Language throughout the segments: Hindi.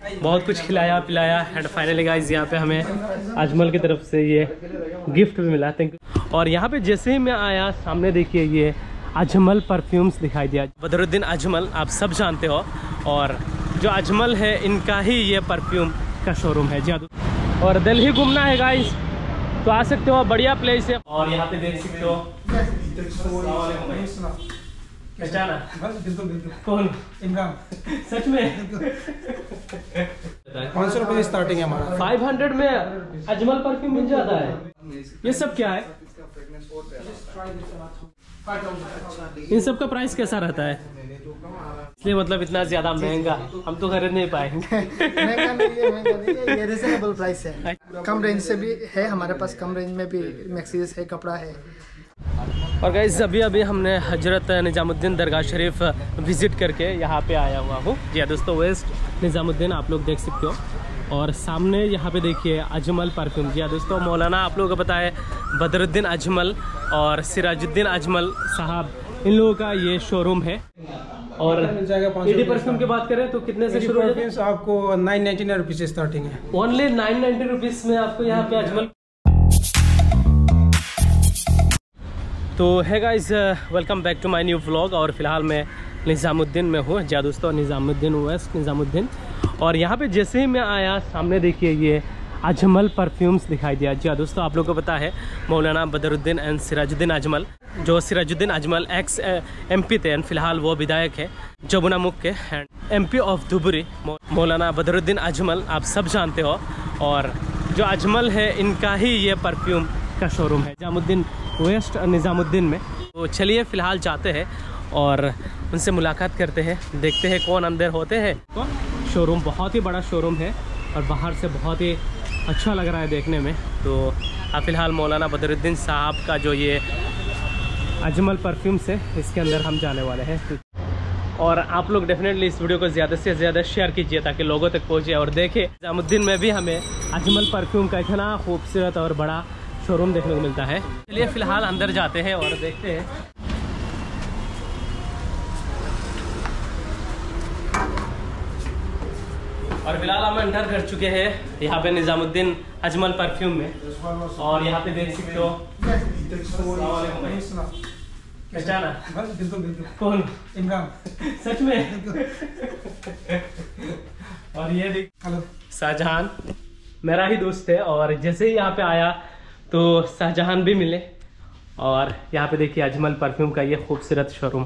बहुत कुछ खिलाया पिलाया एंड फाइनली गाइस यहाँ पे हमें अजमल की तरफ से ये गिफ्ट भी मिला, थैंक यू। और यहाँ पे जैसे ही मैं आया सामने देखिए ये अजमल परफ्यूम्स दिखाई दिया। बदरुद्दीन अजमल आप सब जानते हो, और जो अजमल है इनका ही ये परफ्यूम का शोरूम है जी। और दिल्ली घूमना है गाइस तो आ सकते हो, बढ़िया प्लेस है। और यहाँ पे देख सकते हो पहचाना कौन? इमरान। सच में 500 रुपये स्टार्टिंग है हमारा। 500 में अजमल परफ्यूम मिल जाता है। ये सब क्या है? इन सब का प्राइस कैसा रहता है? इसलिए मतलब इतना ज्यादा महंगा हम तो खरीद नहीं पाएंगे। महंगा नहीं है, ये रीजनेबल प्राइस है। कम रेंज से भी है हमारे पास, कम रेंज में भी मैक्सीज है, कपड़ा है। और गाइस अभी हमने हजरत निज़ामुद्दीन दरगाह शरीफ विज़िट करके यहाँ पे आया हुआ हूँ जी दोस्तों। वेस्ट निज़ामुद्दीन आप लोग देख सकते हो, और सामने यहाँ पे देखिए अजमल परफ्यूम जी दोस्तों। मौलाना आप लोगों को पता है बदरुद्दीन अजमल और सिराजुद्दीन अजमल साहब, इन लोगों का ये शोरूम है। और एडी परफ्यूम की बात करें तो कितने से शुरू है? आपको 999 रुपीज़ से स्टार्टिंग है। ओनली 990 रुपीज़ में आपको यहाँ पे अजमल। तो है guys, welcome back to my new vlog. और फिलहाल मैं निज़ामुद्दीन में हूँ जी दोस्तों, निज़ामुद्दीन वेस्ट निज़ामुद्दीन। और यहाँ पे जैसे ही मैं आया सामने देखिए ये अजमल परफ्यूम्स दिखाई दिया जी दोस्तों। आप लोगों को पता है मौलाना बदरुद्दीन एंड सिराजुद्दीन अजमल, जो सिराजुद्दीन अजमल एक्स MP थे एंड फिलहाल वो विधायक है जमुना मुख के, एंड MP ऑफ धुबरी मौलाना बदरुद्दीन अजमल आप सब जानते हो। और जो अजमल है इनका ही ये परफ्यूम का शोरूम है निज़ामुद्दीन वेस्ट निज़ामुद्दीन में। तो चलिए फ़िलहाल जाते हैं और उनसे मुलाकात करते हैं, देखते हैं कौन अंदर होते हैं। तो शोरूम बहुत ही बड़ा शोरूम है और बाहर से बहुत ही अच्छा लग रहा है देखने में। तो अब फ़िलहाल मौलाना बदरुद्दीन साहब का जो ये अजमल परफ्यूम्स है इसके अंदर हम जाने वाले हैं। और आप लोग डेफिनेटली इस वीडियो को ज़्यादा से ज़्यादा शेयर कीजिए ताकि लोगों तक पहुँचे और देखें। निज़ामुद्दीन में भी हमें अजमल परफ्यूम का इतना खूबसूरत और बड़ा शोरूम देखने को मिलता है। चलिए फ़िलहाल अंदर जाते हैं और देखते हैं। और फिलहाल हम एंटर कर चुके हैं यहाँ पे निज़ामुद्दीन अजमल परफ्यूम में। और यहाँ पे देख सकते हो पहचाना कौन? इमरान। सच में? और ये देख शाहजहान मेरा ही दोस्त है, और जैसे ही यहाँ पे आया तो शाहजहान भी मिले। और यहाँ पे देखिए अजमल परफ्यूम का ये खूबसूरत शोरूम।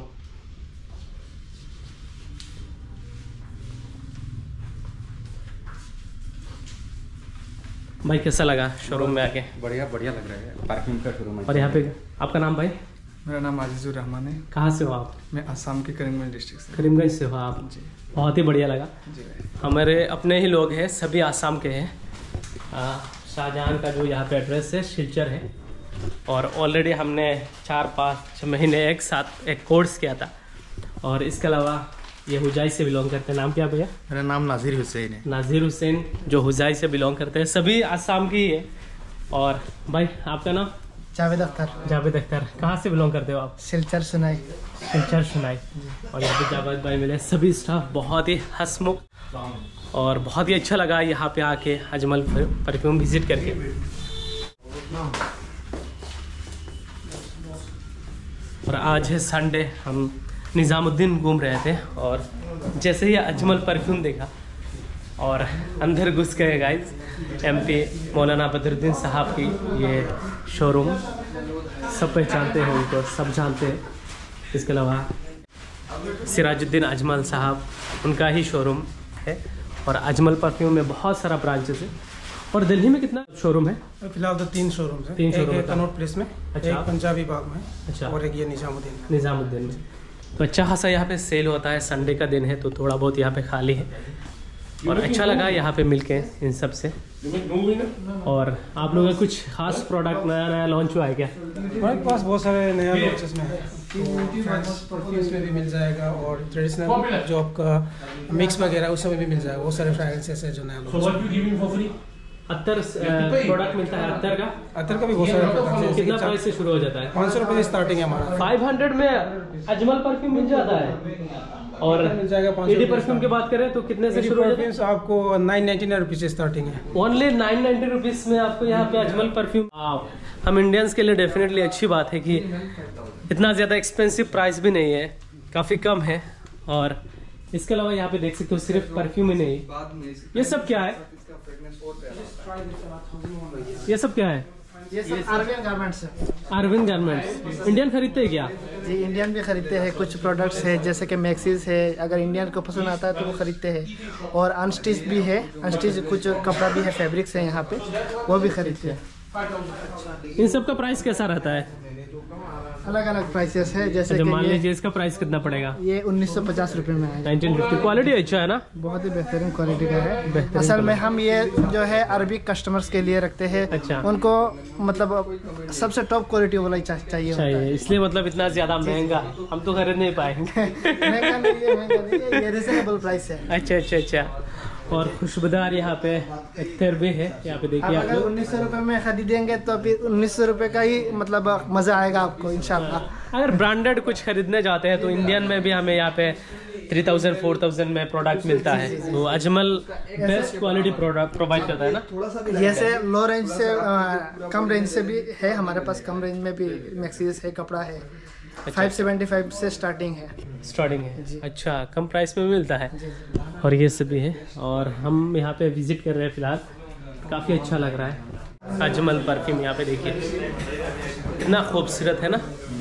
भाई कैसा लगा शोरूम में आके? बढ़िया लग रहा है, परफ्यूम का शोरूम है। और यहाँ पे आपका नाम भाई? मेरा नाम आजिजुर रहमान है। कहाँ से हो आप? मैं असम के करीमगंज डिस्ट्रिक्ट से। करीमगंज से हो आप जी? बहुत ही बढ़िया लगा जी। हमारे अपने ही लोग हैं, सभी आसाम के हैं। शाहजहां का जो यहाँ पे एड्रेस है सिलचर है। और ऑलरेडी हमने 4-5 महीने एक साथ एक कोर्स किया था। और इसके अलावा ये हुजाई से बिलोंग करते हैं। नाम क्या भैया? मेरा नाम नाजिर हुसैन है। नाजिर हुसैन जो हुजाई से बिलोंग करते हैं, सभी आसाम की है। और भाई आपका नाम? जावेद अख्तर। जावेद अख्तर। कहाँ से बिलोंग करते हो आप? सिलचर सुनाई। सिलचर सुनाई। और यहाँ पे जावेद भाई मिले, सभी स्टाफ बहुत ही हंसमुख और बहुत ही अच्छा लगा यहाँ पे आके अजमल परफ्यूम विजिट करके। और आज है संडे, हम निज़ामुद्दीन घूम रहे थे और जैसे ही अजमल परफ्यूम देखा और अंदर घुस गए गाइस। MP मौलाना बदरुद्दीन साहब की ये शोरूम, सब पहचानते हैं उनको, सब जानते हैं। इसके अलावा सिराजुद्दीन अजमल साहब, उनका ही शोरूम है। और अजमल परफ्यूम में बहुत सारा ब्रांचेस है। और दिल्ली में कितना शोरूम है? फिलहाल तो 3 शोरूम है। 3 शोरूम है कनॉट प्लेस में, अच्छा, एक पंजाबी बाग में, अच्छा, और एक ये निज़ामुद्दीन में। तो अच्छा खासा यहाँ पे सेल होता है, संडे का दिन है तो थोड़ा बहुत यहाँ पे खाली है। और अच्छा लगा यहाँ पे मिलके इन सब से। और आप लोगों का कुछ खास प्रोडक्ट नया लॉन्च हुआ है क्या? हमारे पास बहुत सारे नया लॉन्चेस में है, परफ्यूम्स में भी मिल जाएगा और ट्रेडिशनल जो आपका मिक्स वगैरह उस समय भी मिल जाएगा। बहुत सारे फ्रेगरेंसेस है जो नया लॉन्च। अत्तर प्रोडक्ट मिलता है? अत्तर का भी बहुत सारे। कितना प्राइस से शुरू हो जाता है? 500 रुपये स्टार्टिंग है हमारा। 500 में अजमल परफ्यूम मिल जाता है। और मिल जाएगा 80 परफ्यूम की बात करें तो कितने से शुरू होता है? आपको 999 रुपीज़ स्टार्टिंग है। ओनली 990 रुपीज़ में आपको यहाँ पे अजमल परफ्यूम। हम इंडियंस के लिए डेफिनेटली अच्छी बात है कि इतना ज़्यादा एक्सपेंसिव प्राइस भी नहीं है, काफ़ी कम है। और इसके अलावा यहाँ पे देख सकते हो सिर्फ परफ्यूम ही नहीं, ये सब क्या है? ये सब क्या है? ये सब अरविंद गारमेंट्स है। अरविंद गारमेंट्स इंडियन खरीदते हैं क्या? जी इंडियन भी खरीदते हैं, कुछ प्रोडक्ट्स है जैसे कि मैक्सीज है, अगर इंडियन को पसंद आता है तो वो खरीदते हैं। और अनस्टिच भी है, अनस्टिच कुछ कपड़ा भी है, फैब्रिक्स है यहाँ पे, वो भी खरीदते हैं। इन सब का प्राइस कैसा रहता है? अलग अलग प्राइसेस है, जैसे कि मान लीजिए इसका प्राइस कितना पड़ेगा? ये 1950 रुपये में आएगा। 1950। क्वालिटी अच्छा है ना? बहुत ही बेहतरीन क्वालिटी का है। असल में हम ये जो है अरबिक कस्टमर्स के लिए रखते हैं। अच्छा। उनको मतलब सबसे टॉप क्वालिटी वाला चाहिए, इसलिए मतलब इतना ज्यादा महंगा हम तो खरीद नहीं पाएंगे। महंगा नहीं है, ये रिजनेबल प्राइस है। अच्छा अच्छा अच्छा। और खुशबूदार यहाँ पे इत्तर भी है, यहाँ पे देखिए आप अगर लोग। 1900 रुपये में खरीदेंगे तो फिर 1900 रुपये का ही मतलब मजा आएगा आपको इंशाल्लाह। अगर ब्रांडेड कुछ खरीदने जाते हैं तो इंडियन में भी हमें यहाँ पे 3000 4000 में प्रोडक्ट मिलता है। तो Ajmal best quality product provide करता है ना। जैसे लो रेंज से कम रेंज से भी है हमारे पास, कम रेंज में भी मैक्सीज है, कपड़ा है। 575 से स्टार्टिंग है। अच्छा, कम प्राइस में भी मिलता है। और ये सब भी है। और हम यहाँ पे विजिट कर रहे हैं फिलहाल, काफ़ी अच्छा लग रहा है। अजमल परफ्यूम यहाँ पे देखिए कितना खूबसूरत है ना।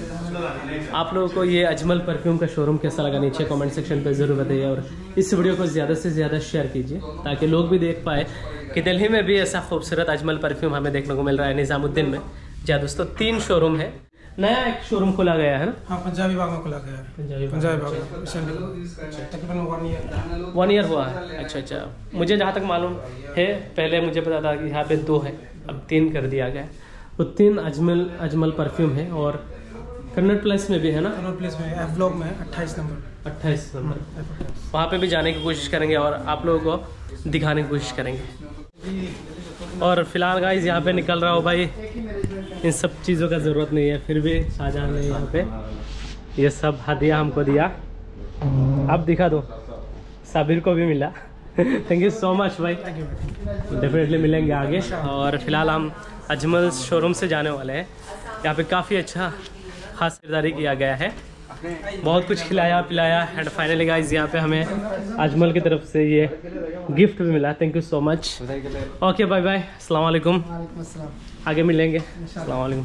आप लोगों को ये अजमल परफ्यूम का शोरूम कैसा लगा नीचे कमेंट सेक्शन पे ज़रूर बताइए। और इस वीडियो को ज़्यादा से ज़्यादा शेयर कीजिए ताकि लोग भी देख पाए कि दिल्ली में भी ऐसा खूबसूरत अजमल परफ्यूम हमें देखने को मिल रहा है निज़ामुद्दीन में। जहाँ दोस्तों 3 शोरूम है, नया एक शोरूम खोला गया है ना। हाँ, पंजाबी बाग में खुला गया है। पंजाबी बाग में तकरीबन 1 ईयर हुआ है। अच्छा अच्छा। मुझे जहाँ तक मालूम है, पहले मुझे पता था कि यहाँ पे 2 है, अब 3 कर दिया गया है। तो 3 अजमल परफ्यूम है। और कन्नट प्लेस में भी है ना? कन्नट प्लेस में एफ ब्लॉक में 28 नंबर वहाँ पे भी जाने की कोशिश करेंगे और आप लोगों को दिखाने की कोशिश करेंगे। और फिलहाल गाइस यहाँ पे निकल रहा हो भाई, इन सब चीज़ों का ज़रूरत नहीं है, फिर भी शाहजहां ने यहाँ पे ये सब हदिया हमको दिया। अब दिखा दो, साबिर को भी मिला। थैंक यू सो मच भाई, डेफिनेटली मिलेंगे आगे। और फिलहाल हम अजमल शोरूम से जाने वाले हैं। यहाँ पे काफ़ी अच्छा खास खरीदारी किया गया है, बहुत कुछ खिलाया पिलाया। एंड फाइनली गाइस यहाँ पे हमें अजमल की तरफ से ये गिफ्ट भी मिला। Thank you so much. Okay bye bye, अस्सलाम वालेकुम, आगे मिलेंगे। अस्सलाम वालेकुम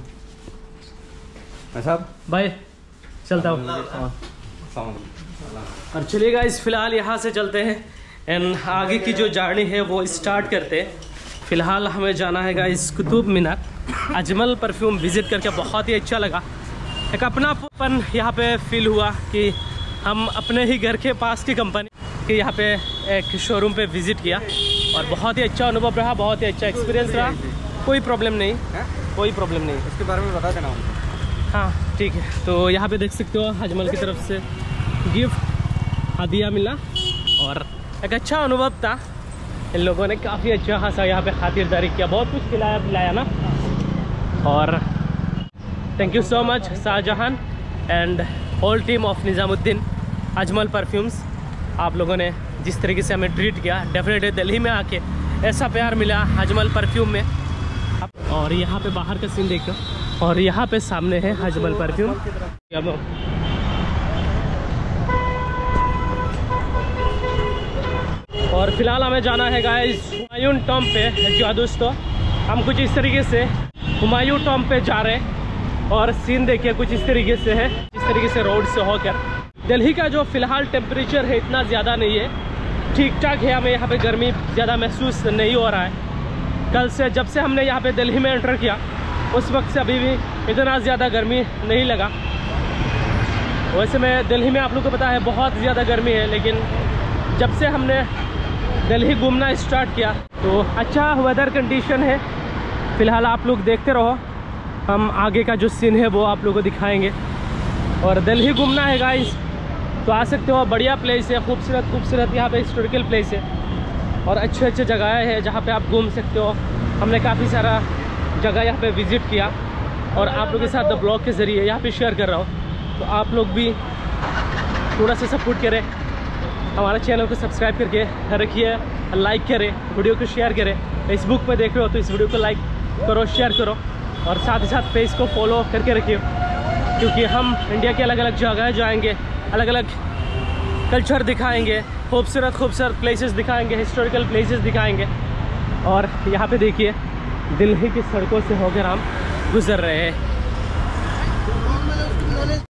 साहब, बाय, चलता हूँ। और चलिए गाइस फिलहाल यहाँ से चलते हैं एंड आगे की जो जर्नी है वो स्टार्ट करते हैं। फ़िलहाल हमें जाना है guys Qutub Minar. Ajmal perfume visit करके बहुत ही अच्छा लगा, एक अपनापन यहाँ पे फील हुआ कि हम अपने ही घर के पास की कंपनी के यहाँ पे एक शोरूम पे विज़िट किया और बहुत ही अच्छा अनुभव रहा, बहुत ही अच्छा एक्सपीरियंस रहा। कोई प्रॉब्लम नहीं, कोई प्रॉब्लम नहीं। इसके बारे में बता देना। हाँ ठीक है। तो यहाँ पे देख सकते हो अजमल की तरफ से गिफ्ट हदिया मिला और एक अच्छा अनुभव था। इन लोगों ने काफ़ी अच्छा खासा यहाँ पे खातिरदारी किया, बहुत कुछ खिलाया पिलाया ना। और thank you so much Shahjahan and whole team of Nizamuddin Ajmal perfumes. आप लोगों ने जिस तरीके से हमें ट्रीट किया, डेफिनेटली दिल्ली में आके ऐसा प्यार मिला अजमल परफ्यूम में। और यहाँ पे बाहर का सीन देखो, और यहाँ पे सामने है अजमल परफ्यूम। और फिलहाल हमें जाना है गाइस हुमायूं टॉम पे। जो दोस्तों हम कुछ इस तरीके से हुमायूं टॉम पे जा रहे हैं और सीन देखिए कुछ इस तरीके से है, इस तरीके से रोड से होकर। दिल्ली का जो फ़िलहाल टेम्परेचर है इतना ज़्यादा नहीं है, ठीक ठाक है। हमें यहाँ पे गर्मी ज़्यादा महसूस नहीं हो रहा है। कल से जब से हमने यहाँ पे दिल्ली में एंटर किया उस वक्त से अभी भी इतना ज़्यादा गर्मी नहीं लगा। वैसे मैं दिल्ली में आप लोगों को पता है बहुत ज़्यादा गर्मी है, लेकिन जब से हमने दिल्ली घूमना स्टार्ट किया तो अच्छा वेदर कंडीशन है। फ़िलहाल आप लोग देखते रहो, हम आगे का जो सीन है वो आप लोगों को दिखाएंगे। और दिल्ली घूमना है गाइस तो आ सकते हो, बढ़िया प्लेस है, खूबसूरत खूबसूरत यहाँ पे हिस्टोरिकल प्लेस है और अच्छे अच्छे जगह है जहाँ पे आप घूम सकते हो। हमने काफ़ी सारा जगह यहाँ पे विज़िट किया और आप लोगों के साथ द ब्लॉग के ज़रिए यहाँ पे शेयर कर रहा हूँ। तो आप लोग भी थोड़ा सा सपोर्ट करें हमारे चैनल को सब्सक्राइब करके रखिए, लाइक करें, वीडियो को शेयर करें। फेसबुक पे देख रहे हो तो इस वीडियो को लाइक करो, शेयर करो, और साथ ही साथ पेज को फॉलो करके रखिए, क्योंकि हम इंडिया के अलग अलग जगह जाएंगे, अलग अलग कल्चर दिखाएंगे, खूबसूरत खूबसूरत प्लेसेस दिखाएंगे, हिस्टोरिकल प्लेसेस दिखाएंगे। और यहाँ पे देखिए दिल्ली की सड़कों से होकर हम गुजर रहे हैं।